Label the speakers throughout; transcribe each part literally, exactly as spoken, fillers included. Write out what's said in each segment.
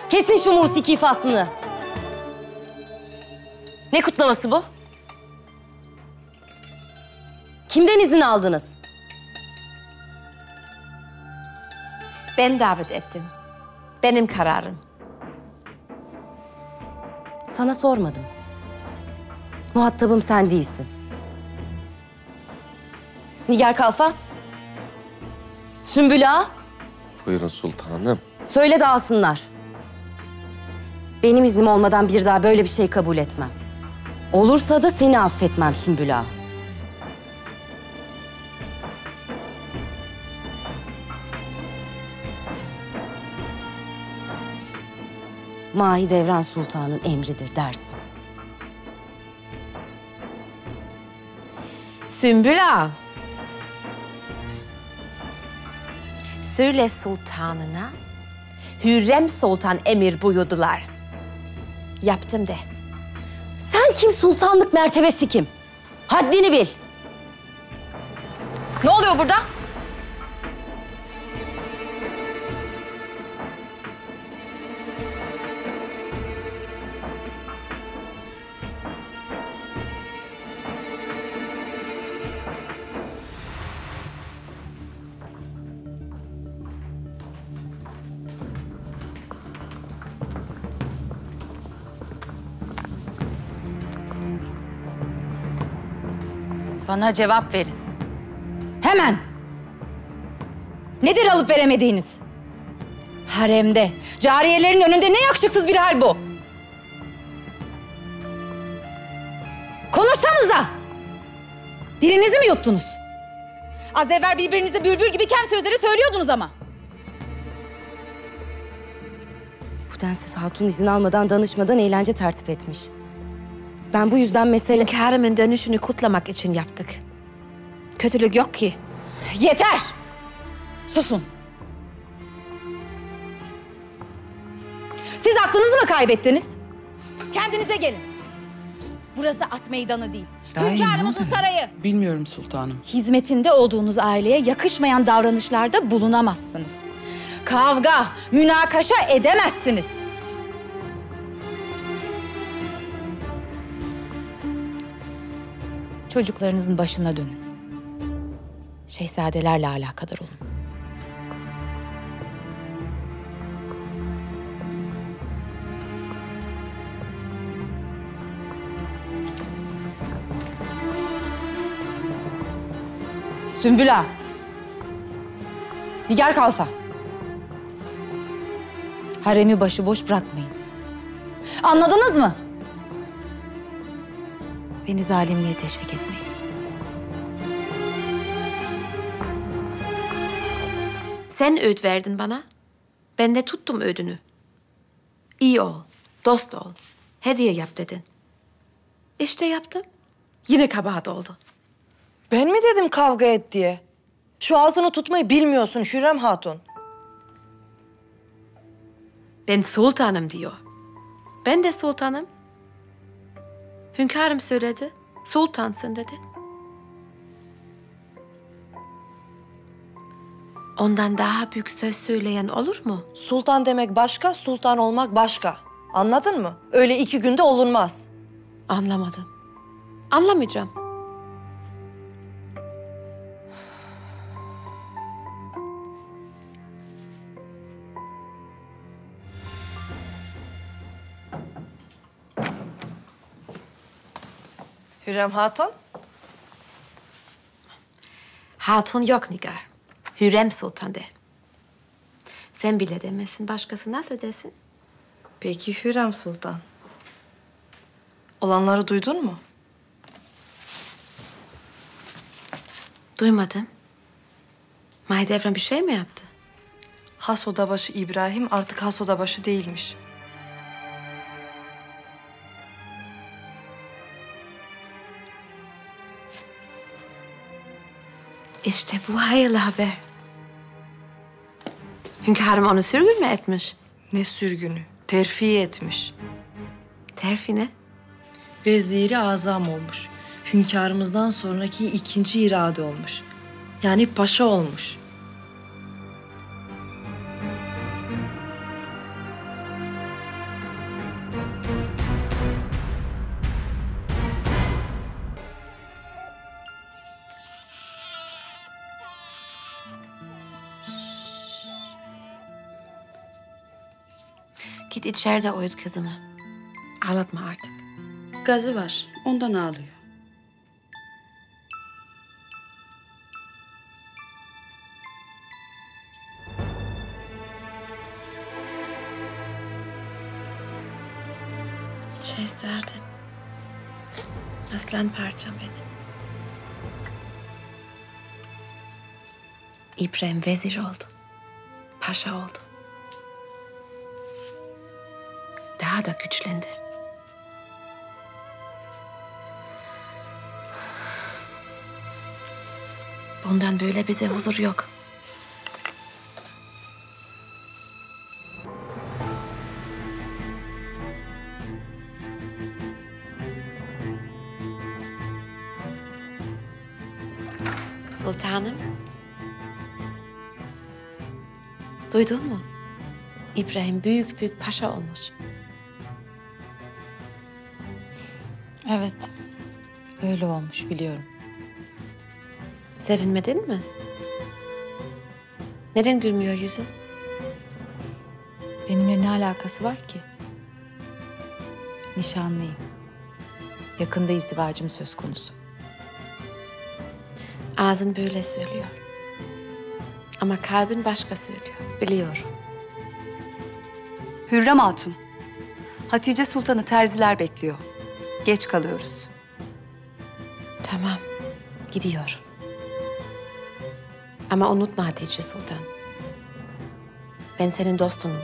Speaker 1: Kesin şu musiki faslını. Ne kutlaması bu? Kimden izin aldınız?
Speaker 2: Ben davet ettim. Benim kararım.
Speaker 1: Sana sormadım. Muhatabım sen değilsin. Nigar Kalfa. Sümbül Ağa.
Speaker 3: Buyurun sultanım.
Speaker 1: Söyle de alsınlar. Benim iznim olmadan bir daha böyle bir şey kabul etmem. Olursa da seni affetmem Sümbül Ağa. Mahidevran Sultan'ın emridir dersin.
Speaker 2: Sümbül Ağa. Söyle sultanına, Hürrem Sultan emir buyurdular. Yaptım de.
Speaker 1: Sen kim, sultanlık mertebesi kim? Haddini bil.
Speaker 2: Ne oluyor burada?
Speaker 4: Bana cevap verin.
Speaker 5: Hemen! Nedir alıp veremediğiniz? Haremde, cariyelerin önünde ne yakışıksız bir hal bu? Konuşsanıza! Dilinizi mi yuttunuz? Az evvel birbirinize bülbül gibi kem sözleri söylüyordunuz ama.
Speaker 1: Bu densiz hatun izin almadan, danışmadan eğlence tertip etmiş. Ben bu yüzden mesele...
Speaker 2: Hünkârımın dönüşünü kutlamak için yaptık. Kötülük yok ki.
Speaker 5: Yeter! Susun! Siz aklınızı mı kaybettiniz? Kendinize gelin. Burası at meydanı değil. Hünkârımızın sarayı.
Speaker 6: Bilmiyorum sultanım.
Speaker 5: Hizmetinde olduğunuz aileye yakışmayan davranışlarda bulunamazsınız. Kavga, münakaşa edemezsiniz. Çocuklarınızın başına dönün. Şehzadelerle alakadar olun. Sümbül Ağa. Nigar Kalfa. Haremi başıboş bırakmayın. Anladınız mı? Beni zalimliğe teşvik etmeyin.
Speaker 2: Sen öğüt verdin bana. Ben de tuttum öğüdünü. İyi ol, dost ol, hediye yap dedin. İşte yaptım. Yine kabahat oldu.
Speaker 7: Ben mi dedim kavga et diye? Şu ağzını tutmayı bilmiyorsun Hürrem Hatun.
Speaker 2: Ben sultanım diyor. Ben de sultanım. Hünkârım söyledi, sultansın dedi. Ondan daha büyük söz söyleyen olur mu?
Speaker 7: Sultan demek başka, sultan olmak başka. Anladın mı? Öyle iki günde olunmaz.
Speaker 2: Anlamadım. Anlamayacağım.
Speaker 7: Hürrem Hatun.
Speaker 2: Hatun yok Nigar. Hürrem Sultan de. Sen bile demesin, başkası nasıl desin?
Speaker 7: Peki Hürrem Sultan. Olanları duydun mu?
Speaker 2: Duymadım. Mahidevran bir şey mi yaptı?
Speaker 7: Has odabaşı İbrahim artık has odabaşı değilmiş.
Speaker 2: İşte bu hayırlı haber. Hünkârım onu sürgün mü etmiş?
Speaker 7: Ne sürgünü? Terfi etmiş.
Speaker 2: Terfi ne?
Speaker 7: Veziri azam olmuş. Hünkârımızdan sonraki ikinci irade olmuş. Yani paşa olmuş.
Speaker 2: Git içeride uyut kızımı. Ağlatma artık.
Speaker 4: Gazı var. Ondan ağlıyor.
Speaker 2: Şehzadem. Aslan parçam benim. İbrahim vezir oldu. Paşa oldu. Daha da güçlendi. Bundan böyle bize huzur yok. Sultanım. Duydun mu? İbrahim büyük büyük paşa olmuş.
Speaker 4: Evet. Öyle olmuş biliyorum.
Speaker 2: Sevinmedin mi? Neden gülmüyor yüzün?
Speaker 4: Benimle ne alakası var ki? Nişanlıyım. Yakında izdivacım söz konusu.
Speaker 2: Ağzın böyle söylüyor. Ama kalbin başka söylüyor. Biliyorum.
Speaker 6: Hürrem Hatun, Hatice Sultan'ı terziler bekliyor. Geç kalıyoruz.
Speaker 2: Tamam. Gidiyorum. Ama unutma Hatice Sultan. Ben senin dostunum.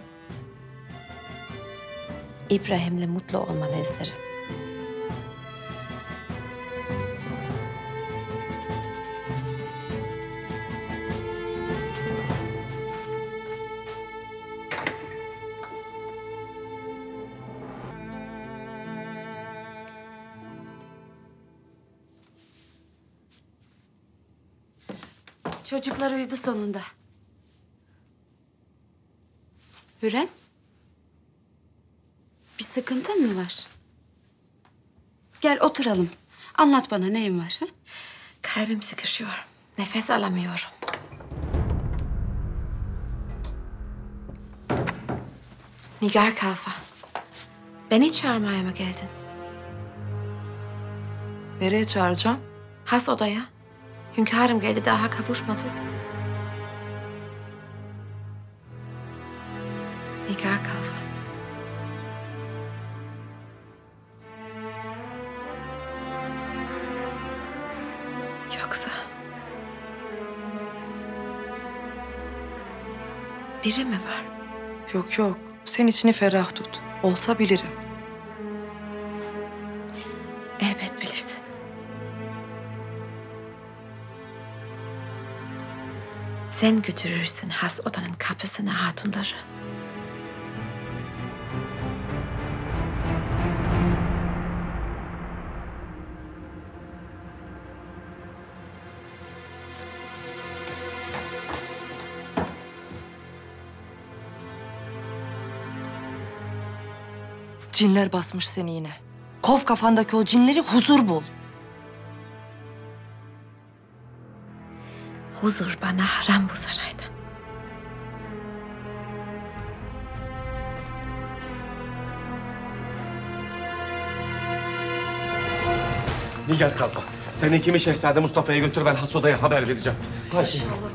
Speaker 2: İbrahim'le mutlu olmanı isterim.
Speaker 6: Çocuklar uyudu sonunda. Hürrem, bir sıkıntın mı var? Gel oturalım. Anlat bana neyin var? Ha?
Speaker 2: Kalbim sıkışıyor. Nefes alamıyorum. Nigar Kalfa. Beni çağırmaya mı geldin?
Speaker 7: Nereye çağıracağım?
Speaker 2: Has odaya. Hünkârım geldi, daha kavuşmadık. Nigar Kalfa. Yoksa... biri mi var?
Speaker 7: Yok yok. Sen içini ferah tut. Olsa bilirim.
Speaker 2: Elbet bilirsin. Sen götürürsün has odanın kapısına hatunları.
Speaker 7: Cinler basmış seni yine. Kov kafandaki o cinleri, huzur bul.
Speaker 2: Huzur bana haram bu sarayda.
Speaker 3: Nigar Kalfa. Sen hekimi Şehzade Mustafa'ya götür, ben has odaya haber vereceğim. Hadi.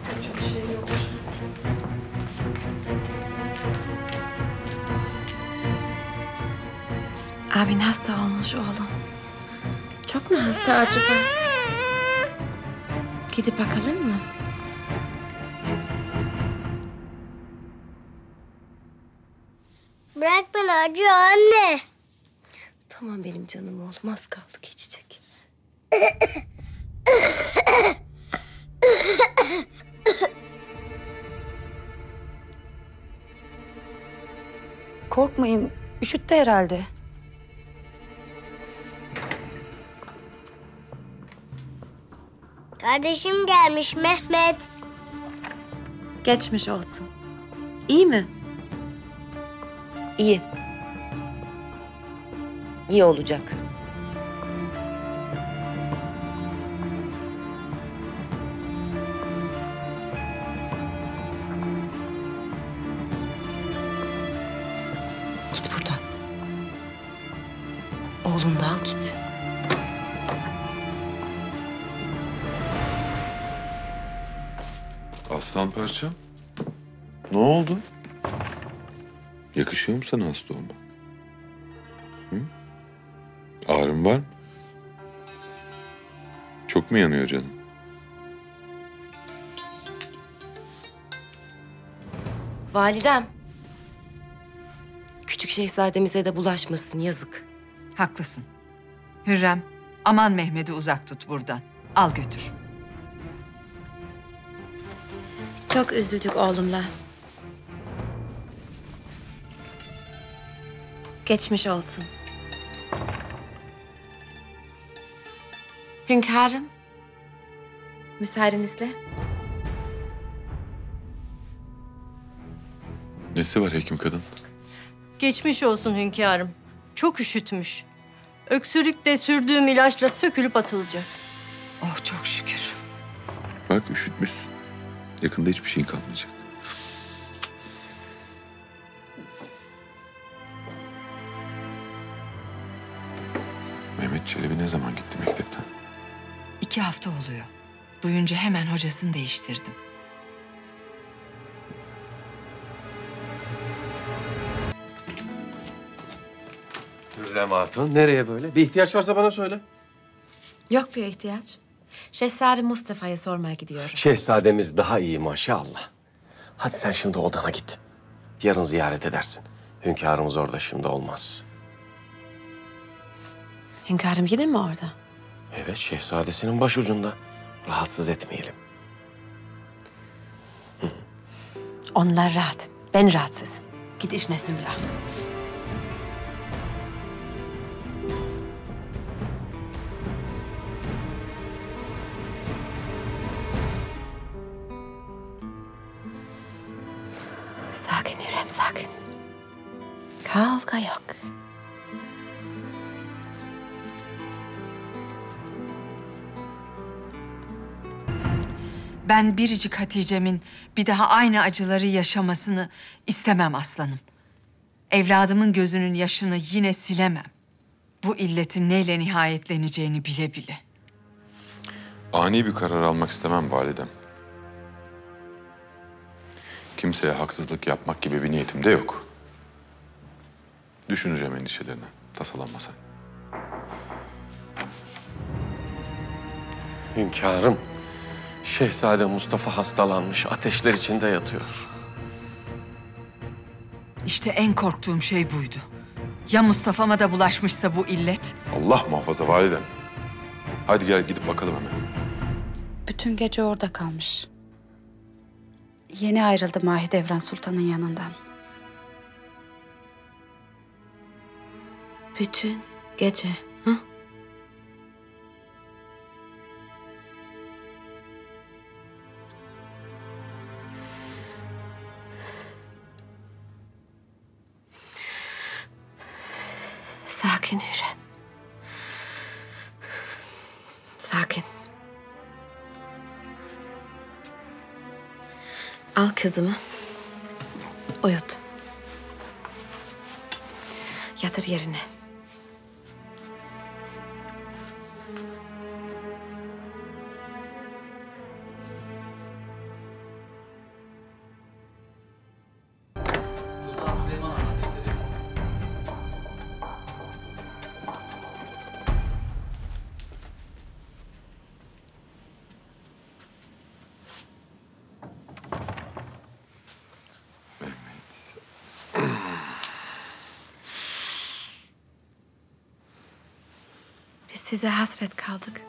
Speaker 2: Abin hasta olmuş oğlum. Çok mu hasta acaba? Gidip bakalım mı?
Speaker 8: Bırak beni, acıyor anne.
Speaker 1: Tamam benim canım oğlum, az kaldı geçecek.
Speaker 4: Korkmayın. Üşüttü herhalde.
Speaker 8: Kardeşim gelmiş Mehmet.
Speaker 2: Geçmiş olsun. İyi mi?
Speaker 1: İyi. İyi olacak. Oğlunu da al git.
Speaker 9: Aslan parçam. Ne oldu? Yakışıyor mu sana hasta olmak? Hı? Ağrın var mı? Çok mu yanıyor canım?
Speaker 1: Validem. Küçük şehzademize de bulaşmasın, yazık.
Speaker 10: Haklısın. Hürrem, aman Mehmet'i uzak tut buradan. Al götür.
Speaker 2: Çok üzüldük oğlumla. Geçmiş olsun. Hünkârım, müsaadenizle.
Speaker 9: Nesi var hekim kadın?
Speaker 11: Geçmiş olsun hünkârım. Çok üşütmüş. Öksürük de sürdüğüm ilaçla sökülüp atılacak.
Speaker 10: Oh çok şükür.
Speaker 9: Bak üşütmüşsün. Yakında hiçbir şeyin kalmayacak. Mehmet Çelebi ne zaman gitti mektepten?
Speaker 10: İki hafta oluyor. Duyunca hemen hocasını değiştirdim.
Speaker 3: Hürrem Hatun, nereye böyle? Bir ihtiyaç varsa bana söyle.
Speaker 2: Yok bir ihtiyaç. Şehzade Mustafa'ya sormaya gidiyorum.
Speaker 3: Şehzademiz daha iyi maşallah. Hadi sen şimdi odana git. Yarın ziyaret edersin. Hünkârımız orada şimdi olmaz.
Speaker 2: Hünkârım yine mi orada?
Speaker 3: Evet, şehzadesinin başucunda. Rahatsız etmeyelim.
Speaker 2: Onlar rahat. Ben rahatsızım. Git işine Sümbül Ağa. Sakin Hürrem, sakin. Kavga yok.
Speaker 10: Ben biricik Hatice'min bir daha aynı acıları yaşamasını istemem aslanım. Evladımın gözünün yaşını yine silemem. Bu illetin neyle nihayetleneceğini bile bile.
Speaker 9: Ani bir karar almak istemem validem. Kimseye haksızlık yapmak gibi bir niyetim de yok. Düşüneceğim endişelerini. Tasalanma sen.
Speaker 3: Hünkârım, Şehzade Mustafa hastalanmış, ateşler içinde yatıyor.
Speaker 10: İşte en korktuğum şey buydu. Ya Mustafa'ma da bulaşmışsa bu illet?
Speaker 9: Allah muhafaza validem. Hadi gel gidip bakalım hemen.
Speaker 6: Bütün gece orada kalmış. Yeni ayrıldı Mahidevran Sultan'ın yanından.
Speaker 2: Bütün gece. Hı? Sakin Hürrem. Sakin. Al kızımı. Uyut. Yatır yerine. Biz size hasret kaldık.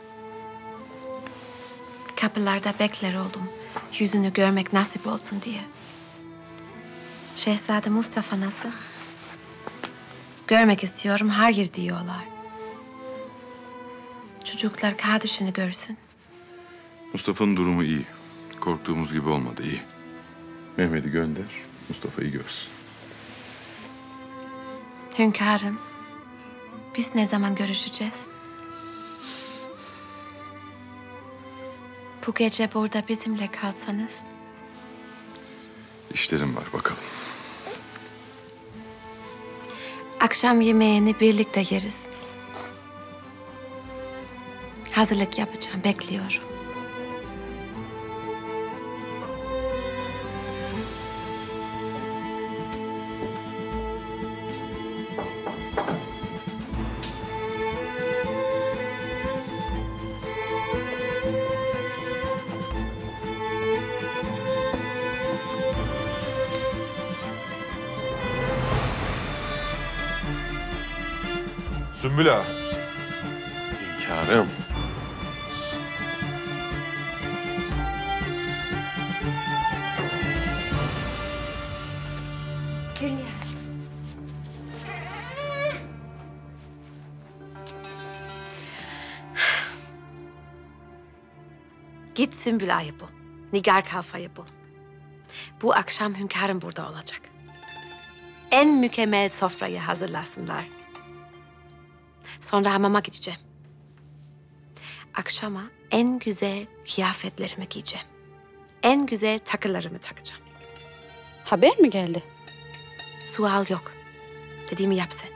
Speaker 2: Kapılarda bekler oldum. Yüzünü görmek nasip olsun diye. Şehzade Mustafa nasıl? Görmek istiyorum, hayır diyorlar. Çocuklar kardeşini görsün.
Speaker 9: Mustafa'nın durumu iyi. Korktuğumuz gibi olmadı, iyi. Mehmet'i gönder, Mustafa'yı görsün.
Speaker 2: Hünkârım, biz ne zaman görüşeceğiz? Bu gece burada bizimle kalsanız.
Speaker 9: İşlerim var, bakalım.
Speaker 2: Akşam yemeğini birlikte yeriz. Hazırlık yapacağım, bekliyorum.
Speaker 9: Sümbül ağa.
Speaker 3: Hünkârım.
Speaker 2: Gülniyer. Git Sümbül Ağa'yı bul. Nigar Kalfa'yı bul. Bu akşam hünkârım burada olacak. En mükemmel sofrayı hazırlasınlar. Sonra hamama gideceğim. Akşama en güzel kıyafetlerimi giyeceğim. En güzel takılarımı takacağım.
Speaker 6: Haber mi geldi?
Speaker 2: Sual yok. Dediğimi yap sen.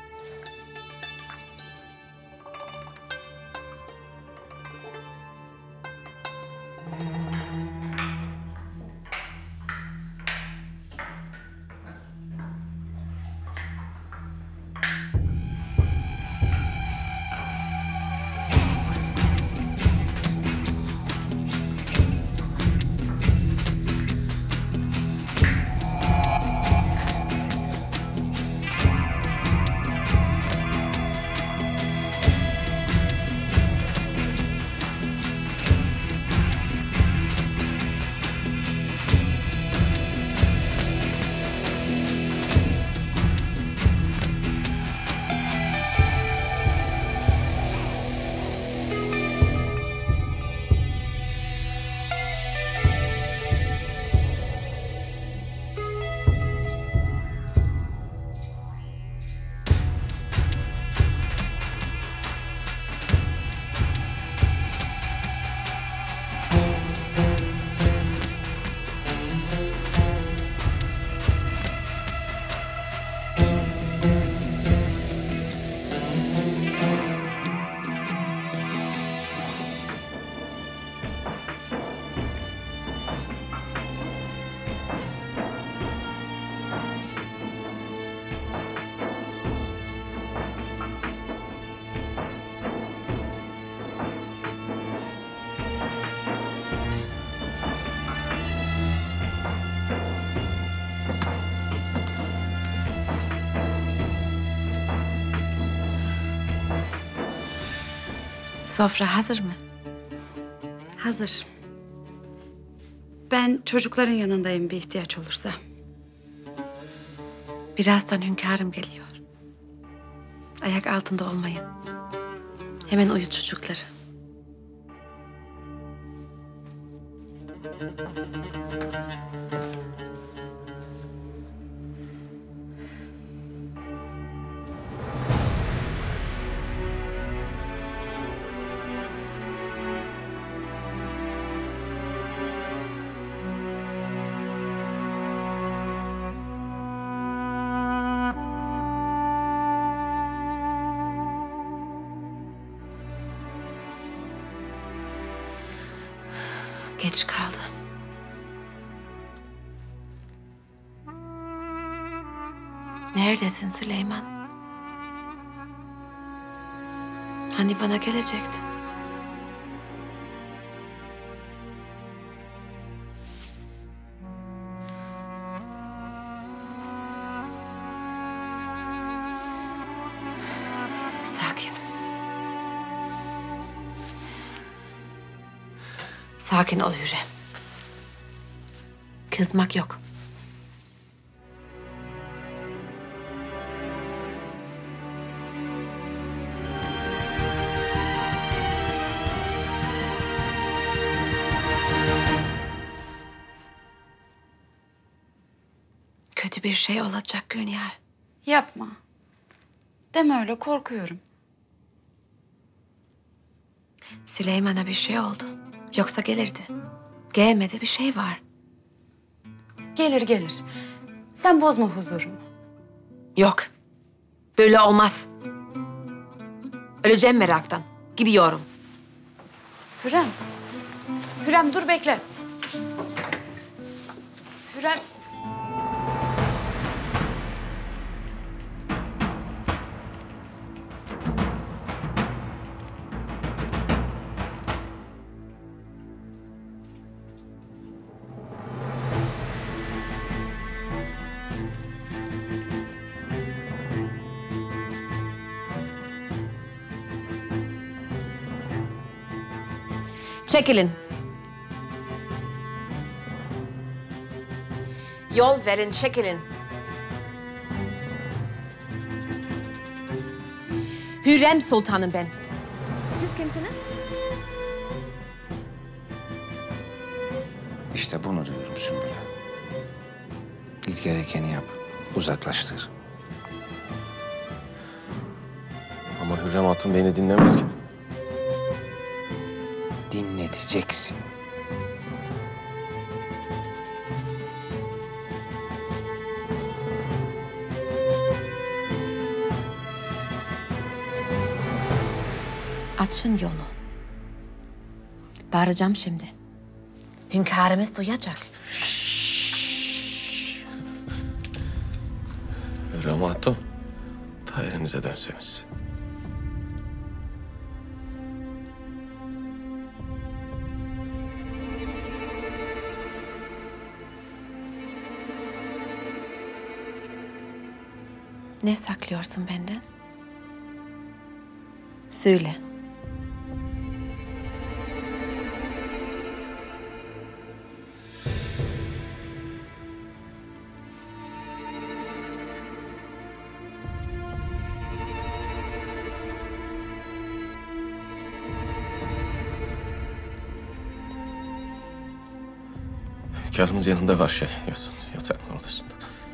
Speaker 2: Sofra hazır mı?
Speaker 6: Hazır. Ben çocukların yanındayım bir ihtiyaç olursa.
Speaker 2: Birazdan hünkârım geliyor. Ayak altında olmayın. Hemen uyut çocukları. Geç kaldım. Neredesin Süleyman? Hani bana gelecektin? Sakin. Sakin ol Hürrem. Kızmak yok. Kötü bir şey olacak Gülnihal.
Speaker 6: Yapma. Deme öyle, korkuyorum.
Speaker 2: Süleyman'a bir şey oldu. Yoksa gelirdi. Gelmedi, bir şey var.
Speaker 6: Gelir gelir. Sen bozma huzurumu.
Speaker 2: Yok. Böyle olmaz. Öleceğim meraktan. Gidiyorum.
Speaker 5: Hürrem. Hürrem dur bekle. Hürrem.
Speaker 2: Çekilin. Yol verin, çekilin. Hürrem Sultanım ben. Siz kimsiniz?
Speaker 12: İşte bunu diyorum Sümbüle. Git gerekeni yap. Uzaklaştır.
Speaker 3: Ama Hürrem Hatun beni dinlemez ki.
Speaker 12: Dinleteceksin.
Speaker 2: Açın yolu. Bağıracağım şimdi. Hünkârımız duyacak.
Speaker 3: Hürrem Hatun, dairenize dönseniz.
Speaker 2: Ne saklıyorsun benden? Söyle.
Speaker 3: Hünkârımız yanında var şey, yatın, yatağın odasında.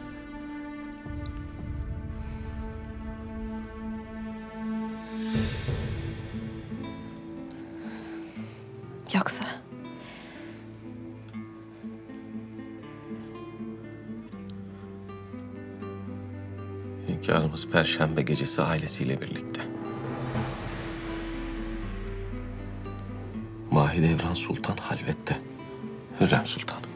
Speaker 2: Yoksa...
Speaker 3: Hünkârımız Perşembe gecesi ailesiyle birlikte. Mahidevran Sultan halvette. Hürrem Sultanım.